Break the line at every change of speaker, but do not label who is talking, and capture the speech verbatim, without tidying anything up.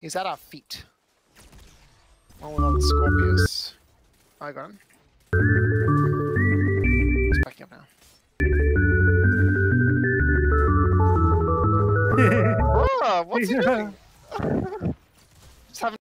He's at our feet. One with all the Scorpius. I got him. He's backing up now. Oh, what's he doing? Just having